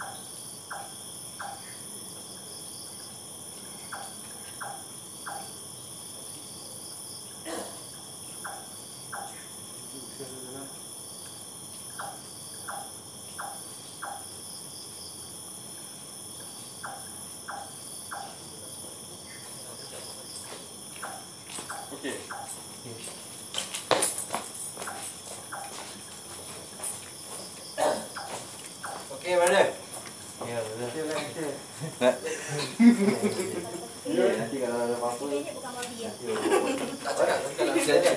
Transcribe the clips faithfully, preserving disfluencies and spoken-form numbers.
Okey. Okey, brother. Ya, betul. Okey lah kita. Ya, nanti kalau ada apa-apa. Ini bukan babi ya. Tak cakap, kalau silakan.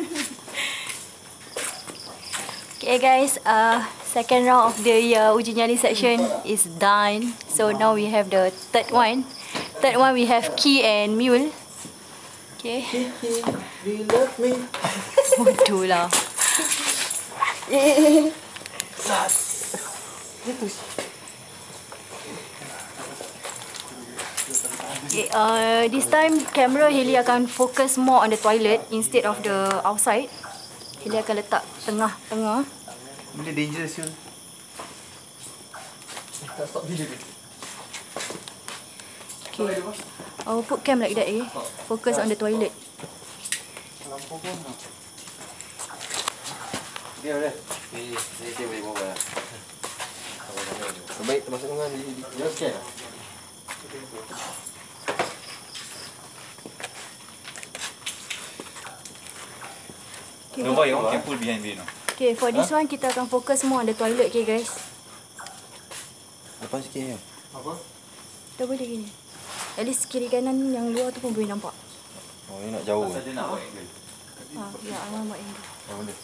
Okay guys, uh, second round of the uh, uji nyali section is done. So now we have the third one. Third one we have Key and Mule. Okay. Do you love me? Bodoh lah. Okay, uh, this time camera Hailey akan focus more on the toilet instead of the outside. Hailey akan letak tengah-tengah. Benda dangerous Syul. Tak stop video ni. Okay. I will put cam like that eh. Focus on the toilet. Lampu pun. Dia brother. Ni ni dia boleh bawa lah. Baik, termasuk dengan di di. Ya, okey. Okay, No boy, you can pull behind me now. okay, for this one kita akan focus more on the toilet, okay guys. Depan sikit ya. Apa? Tak boleh gini. At least kiri kanan yang luar tu pun boleh nampak. Oh, ni nak jauh. Saja nak buat angle. Ha, ya, Anwar buat yang tu. Oh, boleh.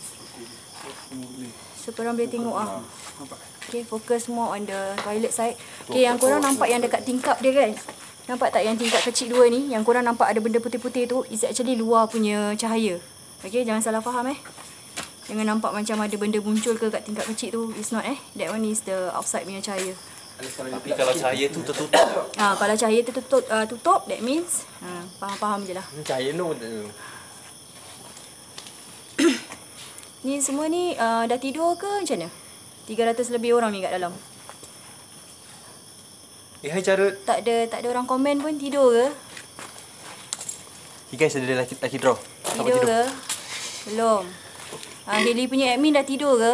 So korang boleh tengok ah. Okay, focus more on the toilet side. Okay, yang korang nampak yang dekat tingkap dia guys. Nampak tak yang tingkap kecil dua ni? Yang korang nampak ada benda putih-putih tu, is actually luar punya cahaya. Okay, jangan salah faham eh. Jangan nampak macam ada benda muncul ke kat tingkap kecil tu. It's not eh. That one is the outside punya cahaya. Tapi kalau cahaya tu tertutup. Ah, kalau cahaya tu tutup, uh, tutup that means ha, faham-faham je lah. Cahaya no tu. Ni semua ni uh, dah tidur ke macam mana? tiga ratus lebih orang ni kat dalam. Eh, hai Carut. Tak ada tak ada orang komen pun tidur ke? Hey guys, ada lelaki, lelaki draw. Siapa Tidur ke? Belum. Ah, Hailey punya admin dah tidur ke?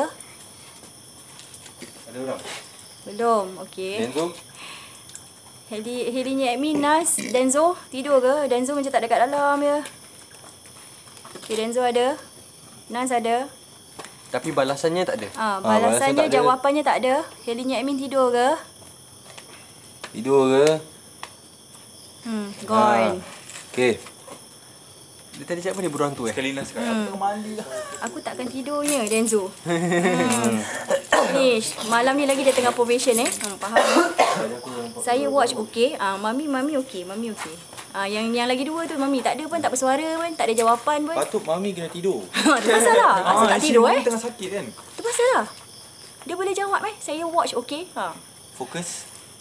Ada orang. Belum. Okey. Denzo. Hailey Hailey punya admin Nas, Denzo tidur ke? Denzo macam tak ada kat dalam je. Okey, Denzo ada. Nas ada. Tapi balasannya tak ada. Ah, Ah, balasan balasannya tak ada. jawapannya tak ada. Hailey punya admin tidur ke? Tidur ke? Hmm, gone. Okey. Dia tadi cakap apa dia beruang tu eh? Sekali Nas kat Hmm. mandi lah. Aku takkan tidurnya, Denzo. Hmm. Finish. Malam ni lagi dia tengah probation eh. Hmm, faham? Saya watch okey. Ah, mami mami okey, mami okey. Ah, yang yang lagi dua tu mami tak ada pun, tak bersuara pun, tak ada jawapan pun. Patut mami kena tidur. Tu pasal lah. Pasal tak tidur eh. Tengah sakit kan? Tu pasal lah. Dia boleh jawab eh. Saya watch okey. Ha. Fokus.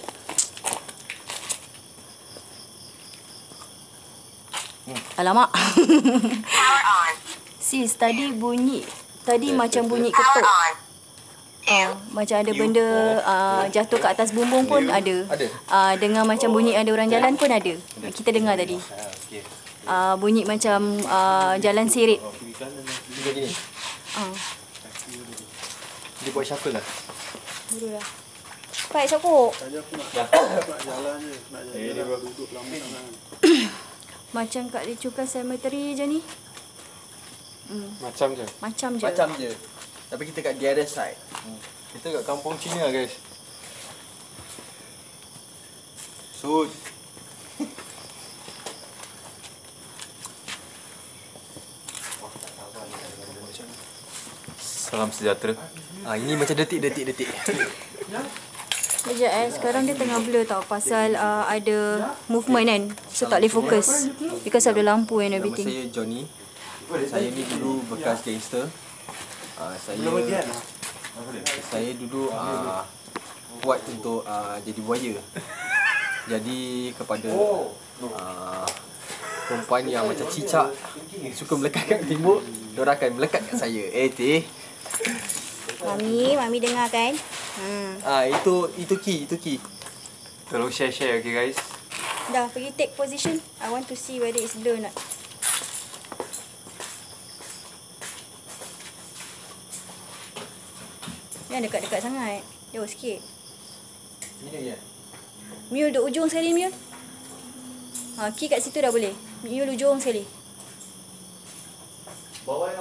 Alamak. Sis, tadi bunyi. Tadi macam bunyi ketuk. Ah, macam ada benda uh, jatuh kat atas bumbung pun ada. Ada. Uh, dengar macam bunyi ada orang jalan pun ada. Kita dengar tadi. Ah, okey. Uh, bunyi macam uh, jalan serit. Dia gini. Ah, Dia buat shuffle lah. bodoh lah. Baik, sokok. Macam kat Lecukan Cemetery je ni. Hmm, Macam je. macam je. Macam je. Tapi kita kat the other side. Kita kat kampung Cina guys. Sud. Salam sejahtera. Ah, ini macam detik-detik-detik. Sekejap eh, sekarang dia tengah blur tau pasal uh, ada movement kan. So tak boleh fokus because of the lampu and Nama everything. saya Johnny. Saya ni dulu bekas gangster. Uh, saya saya dulu uh, buat untuk uh, jadi buaya. Jadi kepada uh, perempuan yang macam cicak suka melekat kat timur, diorang akan melekat kat saya. Eh teh. Mami, Mami dengar kan? Hmm. Ah itu itu key, itu key. Tolong share-share, okay guys. Dah, pergi take position. I want to see whether it's blur or not. Jangan dekat-dekat sangat. Jauh sikit. Ini je. Mule duduk ujung sekali, Mule. Ha, key kat situ dah boleh. Mule ujung sekali. Bawah